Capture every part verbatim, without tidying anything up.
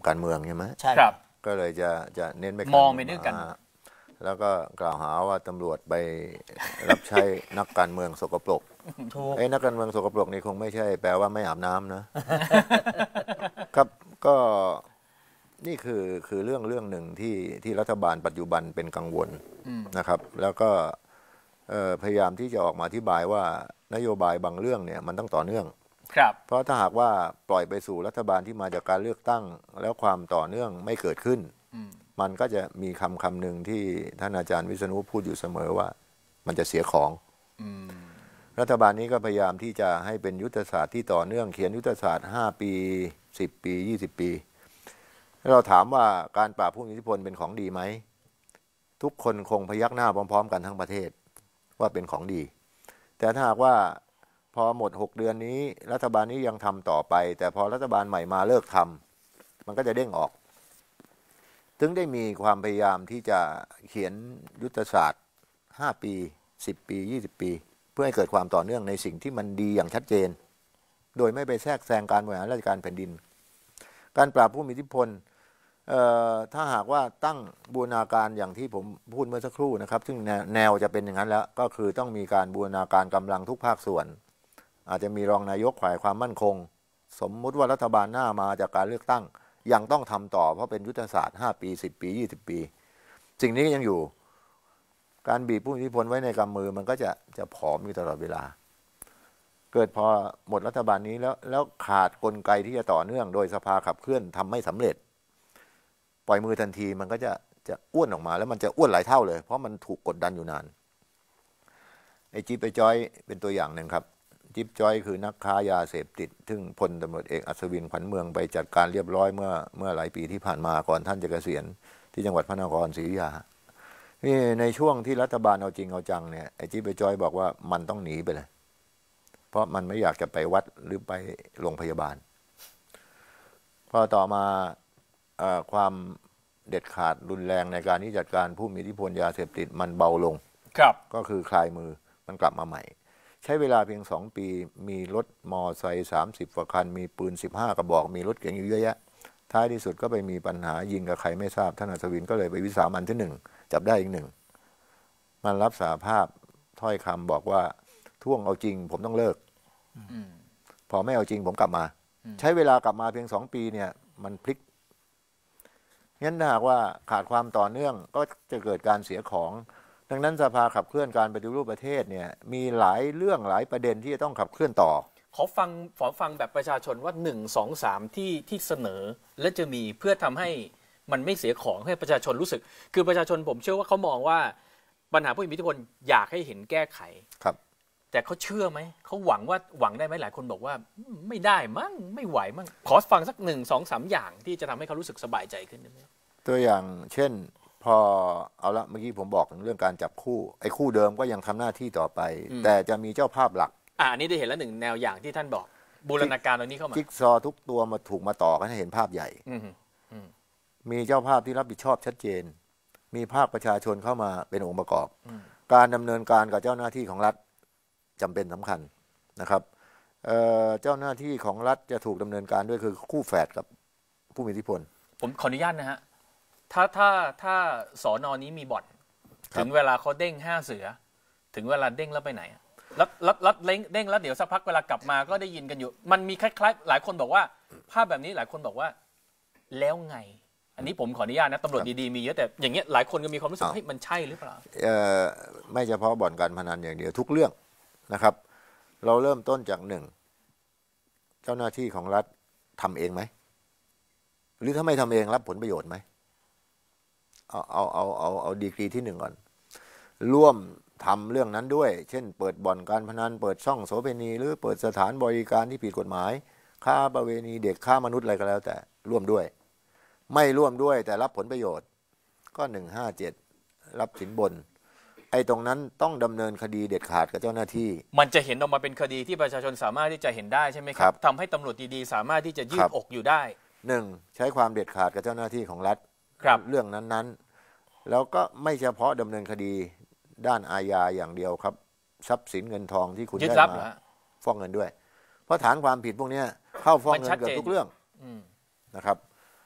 การเมืองใช่ไหมใช่ครับก็เลยจะจะเน้นไปมองไปด้วยกันแล้วก็กล่าวหาว่าตำรวจไปรับใช้นักการเมืองสกปรกไอ้นักการเมืองสกปรกนี่คงไม่ใช่แปลว่าไม่อาบน้ำนะครับก็นี่คือคือเรื่องเรื่องหนึ่งที่ที่รัฐบาลปัจจุบันเป็นกังวลนะครับแล้วก็พยายามที่จะออกมาอธิบายว่านโยบายบางเรื่องเนี่ยมันต้องต่อเนื่องครับเพราะถ้าหากว่าปล่อยไปสู่รัฐบาลที่มาจากการเลือกตั้งแล้วความต่อเนื่องไม่เกิดขึ้นมันก็จะมีคำคำหนึ่งที่ท่านอาจารย์วิษณุพูดอยู่เสมอว่ามันจะเสียของรัฐบาลนี้ก็พยายามที่จะให้เป็นยุทธศาสตร์ที่ต่อเนื่องเขียนยุทธศาสตร์ห้าปีสิบปียี่สิบปีเราถามว่าการปราบผู้มีอิทธิพลเป็นของดีไหมทุกคนคงพยักหน้าพร้อมๆกันทั้งประเทศว่าเป็นของดีแต่ถ้าหากว่าพอหมดหกเดือนนี้รัฐบาลนี้ยังทำต่อไปแต่พอรัฐบาลใหม่มาเลิกทำมันก็จะเด้งออกถึงได้มีความพยายามที่จะเขียนยุทธศาสตร์ห้าปีสิบปียี่สิบปีเพื่อให้เกิดความต่อเนื่องในสิ่งที่มันดีอย่างชัดเจนโดยไม่ไปแทรกแซงการบริหารราชการแผ่นดินการปราบผู้มีอิทธิพลถ้าหากว่าตั้งบูรณาการอย่างที่ผมพูดเมื่อสักครู่นะครับซึ่งแนวจะเป็นอย่างนั้นแล้วก็คือต้องมีการบูรณาการกำลังทุกภาคส่วนอาจจะมีรองนายกฝ่ายความมั่นคงสมมุติว่ารัฐบาลหน้ามาจากการเลือกตั้งยังต้องทำต่อเพราะเป็นยุทธศาสตร์ห้าปีสิบปียี่สิบปีสิ่งนี้ยังอยู่การบีบผู้มีอิทธิพลไว้ในกำมือมันก็จะจะผอมอยู่ตลอดเวลาเกิดพอหมดรัฐบาลนี้แล้วแล้วขาดกลไกที่จะต่อเนื่องโดยสภาขับเคลื่อนทำไม่สำเร็จปล่อยมือทันทีมันก็จะจะอ้วนออกมาแล้วมันจะอ้วนหลายเท่าเลยเพราะมันถูกกดดันอยู่นานไอ้จิ๊บไอ้จอยเป็นตัวอย่างหนึ่งครับจิ๊บจอยคือนักค้ายาเสพติดซึ่งพลตำรวจเอกอัศวินขวัญเมืองไปจัดการเรียบร้อยเมื่อเมื่อหลายปีที่ผ่านมาก่อนท่านจะเกษียณที่จังหวัดพระนครศรีอยุธยานี่ในช่วงที่รัฐบาลเอาจริงเอาจังเนี่ยไอ้จิ๊บไอ้จอยบอกว่ามันต้องหนีไปเลยเพราะมันไม่อยากจะไปวัดหรือไปโรงพยาบาลพอต่อมาความเด็ดขาดรุนแรงในการที่จัดการผู้มีอิทธิพลยาเสพติดมันเบาลงครับก็คือคลายมือมันกลับมาใหม่ใช้เวลาเพียงสองปีมีรถมอไซค์สามสิบกว่าคันมีปืนสิบห้ากระบอกมีรถเก๋งอยู่เยอะแยะท้ายที่สุดก็ไปมีปัญหายิงกับใครไม่ทราบท่านอัศวินก็เลยไปวิสามันที่หนึ่งจับได้อีกหนึ่งมันรับสารภาพถ้อยคำบอกว่าท่วงเอาจริงผมต้องเลิกพอไม่เอาจริงผมกลับมาใช้เวลากลับมาเพียงสองปีเนี่ยมันพลิกงั้นถ้าหากว่าขาดความต่อเนื่องก็จะเกิดการเสียของดังนั้นสภาขับเคลื่อนการปฏิรูปประเทศเนี่ยมีหลายเรื่องหลายประเด็นที่จะต้องขับเคลื่อนต่อขอฟังขอฟังแบบประชาชนว่าหนึ่งสองสามที่ที่เสนอและจะมีเพื่อทำให้มันไม่เสียของให้ประชาชนรู้สึกคือประชาชนผมเชื่อว่าเขามองว่าปัญหาผู้มีอิทธิพลอยากให้เห็นแก้ไขครับแต่เขาเชื่อไหมเขาหวังว่าหวังได้ไหมหลายคนบอกว่าไม่ได้มั้งไม่ไหวมั้งขอฟังสักหนึ่งสองสามอย่างที่จะทำให้เขารู้สึกสบายใจขึ้นได้ไหมตัวอย่างเช่นพอเอาละเมื่อกี้ผมบอกถึงเรื่องการจับคู่ไอ้คู่เดิมก็ยังทำหน้าที่ต่อไปแต่จะมีเจ้าภาพหลักอ่านี้ได้เห็นแล้วหนึ่งแนวอย่างที่ท่านบอกบูรณาการตรงนี้เข้ามาจิ๊กซอทุกตัวมาถูกมาต่อกันให้เห็นภาพใหญ่มีเจ้าภาพที่รับผิดชอบชัดเจนมีภาคประชาชนเข้ามาเป็นองค์ประกอบการดำเนินการกับเจ้าหน้าที่ของรัฐจำเป็นสำคัญนะครับเเจ้าหน้าที่ของรัฐจะถูกดำเนินการด้วยคือคู่แฝดกับผู้มีอิทธิพลผมขออนุญาตนะฮะถ้าถ้าถ้าสอนอนี้มีบ่อนถึงเวลาเขาเด้งห้าเสือถึงเวลาเด้งแล้วไปไหนแล้วแล้วแล้วเด้งแล้วเดี๋ยวสักพักเวลากลับมาก็ได้ยินกันอยู่มันมีคล้ายๆหลายคนบอกว่าภาพแบบนี้หลายคนบอกว่าแล้วไงอันนี้ผมขออนุญาตนะตำรวจดีๆมีเยอะแต่อย่างเงี้ยหลายคนก็มีความรู้สึกให้มันใช่หรือเปล่าเอ่อไม่เฉพาะบ่อนการพนันอย่างเดียวทุกเรื่องนะครับเราเริ่มต้นจากหนึ่งเจ้าหน้าที่ของรัฐทำเองไหมหรือถ้าไม่ทำเองรับผลประโยชน์ไหมเอาเอาเอาเอาเอาดีกรีที่หนึ่งก่อนร่วมทำเรื่องนั้นด้วยเช่นเปิดบ่อนการพนันเปิดช่องโสเภณีหรือเปิดสถานบริการที่ผิดกฎหมายค้าประเวณีเด็กค้ามนุษย์อะไรก็แล้วแต่ร่วมด้วยไม่ร่วมด้วยแต่รับผลประโยชน์ก็หนึ่งห้าเจ็ดรับสินบนไอ้ตรงนั้นต้องดำเนินคดีเด็ดขาดกับเจ้าหน้าที่มันจะเห็นออกมาเป็นคดีที่ประชาชนสามารถที่จะเห็นได้ใช่ไหมครับทำให้ตำรวจดีๆสามารถที่จะยืดอกอยู่ได้หนึ่งใช้ความเด็ดขาดกับเจ้าหน้าที่ของรัฐเรื่องนั้นๆแล้วก็ไม่เฉพาะดำเนินคดีด้านอาญาอย่างเดียวครับทรัพย์สินเงินทองที่คุณได้มาฟ้องเงินด้วยเพราะฐานความผิดพวกนี้เข้าฟ้องเงินเกือบทุกเรื่องนะครับ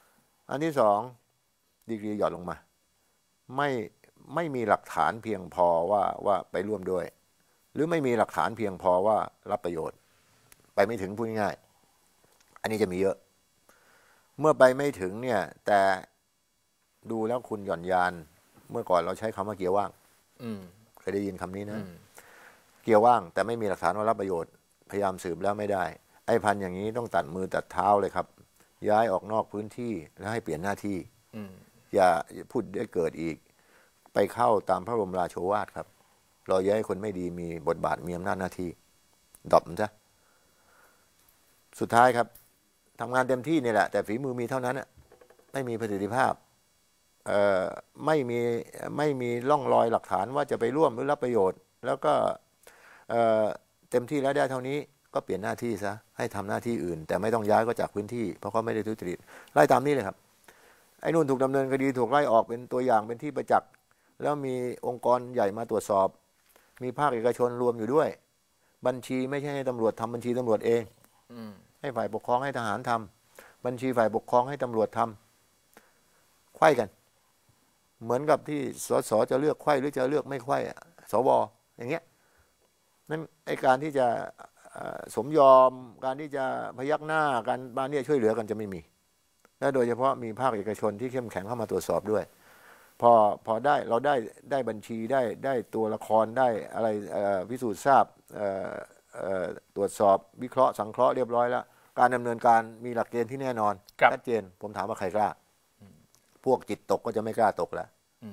อันที่สองดีกรีหย่อนลงมาไม่ไม่มีหลักฐานเพียงพอว่าว่าไปร่วมด้วยหรือไม่มีหลักฐานเพียงพอว่ารับประโยชน์ไปไม่ถึงพูดง่ายๆอันนี้จะมีเยอะเมื่อไปไม่ถึงเนี่ยแต่ดูแล้วคุณหย่อนยานเมื่อก่อนเราใช้คำว่าเกียร์ว่างเคยได้ยินคำนี้นะเกียร์ว่างแต่ไม่มีหลักฐานว่ารับประโยชน์พยายามสืบแล้วไม่ได้ไอ้พันอย่างนี้ต้องตัดมือตัดเท้าเลยครับย้ายออกนอกพื้นที่แล้วให้เปลี่ยนหน้าที่อย่าพูดได้เกิดอีกไปเข้าตามพระบรมราโชวาทครับเราย้ายคนไม่ดีมีบทบาทมีอำนาจหน้าที่ดรอปมันซะสุดท้ายครับทำงานเต็มที่นี่แหละแต่ฝีมือมีเท่านั้นไม่มีประสิทธิภาพไม่มีไม่มีร่องรอยหลักฐานว่าจะไปร่วมหรือรับประโยชน์แล้วก็เต็มที่แล้วได้เท่านี้ก็เปลี่ยนหน้าที่ซะให้ทำหน้าที่อื่นแต่ไม่ต้องย้ายก็จากพื้นที่เพราะเขาไม่ได้ทุจริตไล่ตามนี้เลยครับไอ้นู่นถูกดำเนินคดีถูกไล่ออกเป็นตัวอย่างเป็นที่ประจักษ์แล้วมีองค์กรใหญ่มาตรวจสอบมีภาคเอกชนรวมอยู่ด้วยบัญชีไม่ใช่ให้ตำรวจทำบัญชีตำรวจเองให้ฝ่ายปกครองให้ทหารทำบัญชีฝ่ายปกครองให้ตำรวจทำไขว้กันเหมือนกับที่สสจะเลือกไขว้หรือจะเลือกไม่ไขว้สวอย่างเงี้ยนั่นไอการที่จะสมยอมการที่จะพยักหน้าการบ้านเนี่ยช่วยเหลือกันจะไม่มีและโดยเฉพาะมีภาคเอกชนที่เข้มแข็งเข้ามาตรวจสอบด้วยพอพอได้เราได้ได้บัญชีได้ได้ตัวละครได้อะไรพิสูจน์ทราบตรวจสอบวิเคราะห์สังเคราะห์เรียบร้อยแล้วการดำเนินการมีหลักเกณฑ์ที่แน่นอนชัดเจนผมถามว่าใครกล้าพวกจิตตกก็จะไม่กล้าตกแล้ว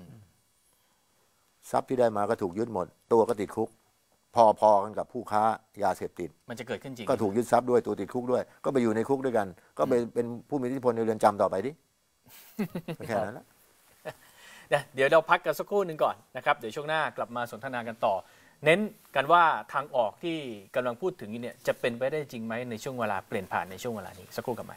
ทรัพย์ที่ได้มาก็ถูกยึดหมดตัวก็ติดคุกพอๆกันกับผู้ค้ายาเสพติดมันจะเกิดขึ้นจริงก็ถูกยึดทรัพย์ด้วยตัวติดคุกด้วยก็ไปอยู่ในคุกด้วยกันก็ไปเป็นผู้มีอิทธิพลในเรือนจำต่อไปดิแค่นั้นแหละเดี๋ยวเราพักกันสักครู่หนึ่งก่อนนะครับเดี๋ยวช่วงหน้ากลับมาสนทนากันต่อเน้นกันว่าทางออกที่กำลังพูดถึงเนี่ยจะเป็นไปได้จริงไหมในช่วงเวลาเปลี่ยนผ่านในช่วงเวลานี้สักครู่กับมัน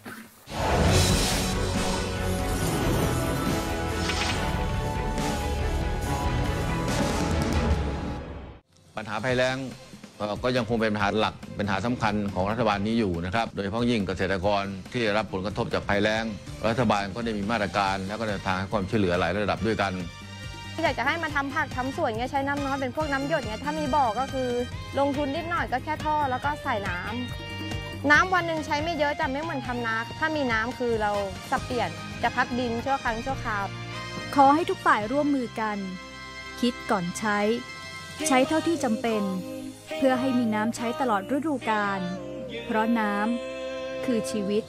ปัญหาภัยแล้งก็ยังคงเป็นปัญหาหลักเป็นปัญหาสำคัญของรัฐบาลนี้อยู่นะครับโดยเฉพาะยิ่งเกษตรกรที่ได้รับผลกระทบจากภัยแล้งรัฐบาลก็ได้มีมาตรการและก็แนวทางให้ความช่วยเหลือหลายระดับด้วยกันอยากจะให้มาทำผักทำสวนเงี้ยใช้น้ำน้อยเป็นพวกน้ำหยดเงี้ยถ้ามีบ่อก็คือลงทุนนิดหน่อยก็แค่ท่อแล้วก็ใส่น้ำน้ำวันหนึ่งใช้ไม่เยอะจะไม่เหมือนทำนาถ้ามีน้ำคือเราสับเปลี่ยนจะพักดินชั่วครั้งชั่วคราวขอให้ทุกฝ่ายร่วมมือกันคิดก่อนใช้ใช้เท่าที่จำเป็นเพื่อให้มีน้ำใช้ตลอดฤดูกาลเพราะน้ำคือชีวิต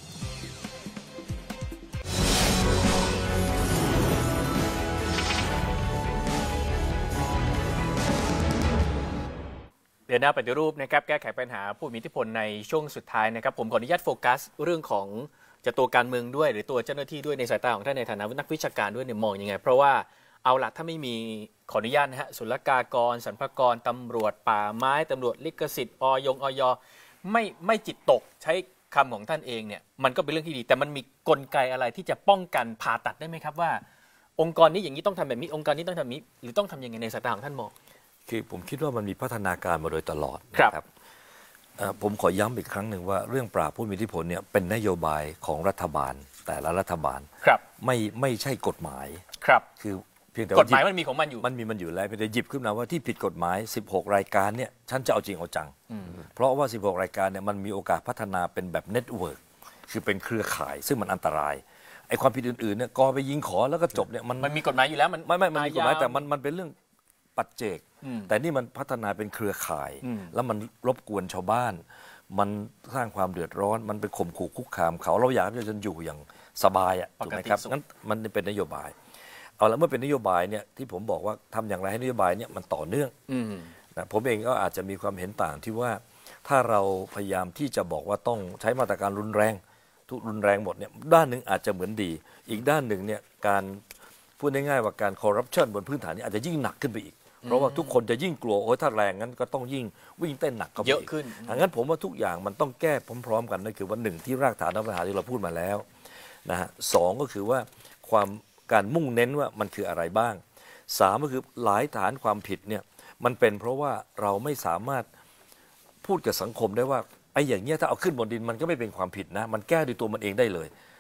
เดินหน้าปฏิรูปนะครับแก้ไขปัญหาผู้มีอิทธิพลในช่วงสุดท้ายนะครับผมขออนุญาตโฟกัสเรื่องของจะตัวการเมืองด้วยหรือตัวเจ้าหน้าที่ด้วยในสายตาของท่านในฐานะนักวิชาการด้วยเนี่ยมองยังไงเพราะว่าเอาละถ้าไม่มีขออนุญาตนะฮะศุลกากรสรรพากรตำรวจป่าไม้ตำรวจลิขสิทธิ์อยงอยไม่ไม่จิตตกใช้คำของท่านเองเนี่ยมันก็เป็นเรื่องที่ดีแต่มันมีกลไกอะไรที่จะป้องกันผ่าตัดได้ไหมครับว่าองค์กรนี้อย่างนี้ต้องทำแบบนี้องค์กรนี้ต้องทำแบบนี้หรือต้องทำยังไงในสายตาของท่านมองคือผมคิดว่ามันมีพัฒนาการมาโดยตลอดนะครับผมขอย้ำอีกครั้งหนึ่งว่าเรื่องปราบผู้มีอิทธิพลเนี่ยเป็นนโยบายของรัฐบาลแต่ละรัฐบาลไม่ไม่ใช่กฎหมายครับคือเพียงแต่กฎหมายมันมีของมันอยู่มันมีมันอยู่แล้วเพียงแต่หยิบขึ้นมาว่าที่ผิดกฎหมายสิบหกรายการเนี่ยฉันจะเอาจริงเอาจังเพราะว่าสิบหกรายการเนี่ยมันมีโอกาสพัฒนาเป็นแบบเน็ตเวิร์กคือเป็นเครือข่ายซึ่งมันอันตรายไอ้ความผิดอื่นๆเนี่ยกอไปยิงขอแล้วก็จบเนี่ยมันมันมีกฎหมายอยู่แล้วมันไม่ไม่มันมีกฎหมายแต่มันมันเป็นเรื่องปัจเจกแต่นี่มันพัฒนาเป็นเครือข่ายแล้วมันรบกวนชาวบ้านมันสร้างความเดือดร้อนมันไปข่มขู่คุกคามเขาเราอยากให้ประชาชนอยู่อย่างสบายอ่ะถูกไหมครับงั้นมันเป็นนโยบายเอาละเมื่อเป็นนโยบายเนี่ยที่ผมบอกว่าทำอย่างไรให้นโยบายเนี่ยมันต่อเนื่องนะผมเองก็อาจจะมีความเห็นต่างที่ว่าถ้าเราพยายามที่จะบอกว่าต้องใช้มาตรการรุนแรงทุกรุนแรงหมดเนี่ยด้านหนึ่งอาจจะเหมือนดีอีกด้านหนึ่งเนี่ยการพูดง่ายๆว่าการคอร์รัปชันบนพื้นฐานนี้อาจจะยิ่งหนักขึ้นไปอีกเพราะว่าทุกคนจะยิ่งกลัวโอ้ยถ้าแรงงั้นก็ต้องยิ่งวิ่งเต้นหนักเยอะขึ้นดังนั้นผมว่าทุกอย่างมันต้องแก้พร้อมๆกันนั่นคือว่าหนึ่งที่รากฐานปัญหาที่เราพูดมาแล้วนะฮะสองก็คือว่าความการมุ่งเน้นว่ามันคืออะไรบ้างสามก็คือหลายฐานความผิดเนี่ยมันเป็นเพราะว่าเราไม่สามารถพูดกับสังคมได้ว่าไอ้อย่างเงี้ยถ้าเอาขึ้นบนดินมันก็ไม่เป็นความผิดนะมันแก้ด้วยตัวมันเองได้เลย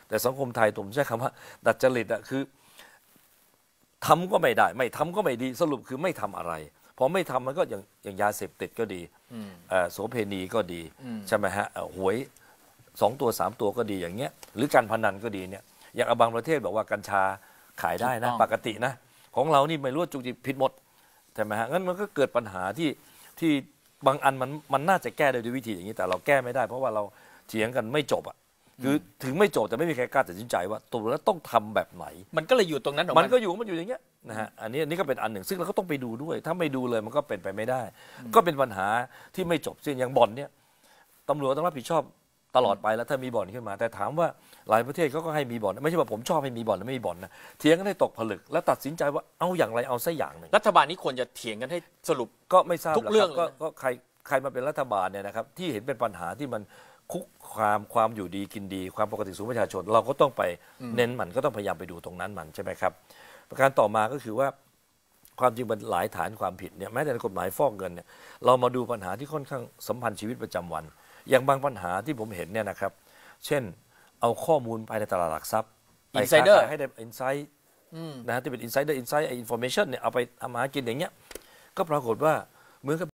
แต่สังคมไทยผมใช้คำว่าดัดจริตอะคือทำก็ไม่ได้ไม่ทำก็ไม่ดีสรุปคือไม่ทำอะไรพอไม่ทำมันก็อย่างอย่างยาเสพติดก็ดีโสเภณีก็ดีใช่ไหมฮะหวยสองตัวสามตัวก็ดีอย่างเงี้ยหรือการพนันก็ดีเนี่ยอย่างบางประเทศบอกว่ากัญชาขายได้นะปกตินะของเรานี่ไม่รู้จุกจิกผิดหมดใช่ไหมฮะงั้นมันก็เกิดปัญหาที่ที่บางอันมันมันน่าจะแก้ได้ด้วยวิธีอย่างนี้แต่เราแก้ไม่ได้เพราะว่าเราเถียงกันไม่จบอ่ะคือถึงไม่จบแต่ไม่มีใครกล้าตัดสินใจว่าตกลงแล้วต้องทำแบบไหนมันก็เลยอยู่ตรงนั้นของมันก็อยู่มันอยู่อย่างเงี้ยนะฮะอันนี้อันนี้ก็เป็นอันหนึ่งซึ่งเราก็ต้องไปดูด้วยถ้าไม่ดูเลยมันก็เป็นไปไม่ได้ ก็เป็นปัญหาที่ไม่จบซึ่งอย่างบ่อนเนี่ยตำรวจต้องรับผิดชอบตลอดไปแล้วถ้ามีบ่อนขึ้นมาแต่ถามว่าหลายประเทศเขาก็ให้มีบ่อนไม่ใช่ว่าผมชอบให้มีบ่อนหรือไม่มีบ่อนนะเถียงกันให้ตกผลึกแล้วตัดสินใจว่าเอาอย่างไรเอาสักอย่างหนึ่งรัฐบาลนี้ควรจะเถียงกันให้สรุปก็ไม่ทราบทุกเรื่องก็ก็ใครใครมาเป็นรัฐบาลเนี่ยนะครับที่เห็นเป็นปัญหาที่มันคุกความความอยู่ดีกินดีความปกติสูงประชาชนเราก็ต้องไปเน้นมันก็ต้องพยายามไปดูตรงนั้นมันใช่ไหมครับประการต่อมาก็คือว่าความจริงมันหลายฐานความผิดเนี่ยแม้แต่ในกฎหมายฟอกเงินเนี่ยเรามาดูปัญหาที่ค่อนข้างสัมพันธ์ชีวิตประจำวันอย่างบางปัญหาที่ผมเห็นเนี่ยนะครับเช่นเอาข้อมูลภายในตลาดหลักทรัพย์ไปค้าขายให้ได้อินไซต์นะฮะที่เป็นอินไซเดอร์อินไซต์อินฟอร์เมชันเนี่ยเอาไปทำหากินอย่างเงี้ยก็ปรากฏว่าเหมือนกับ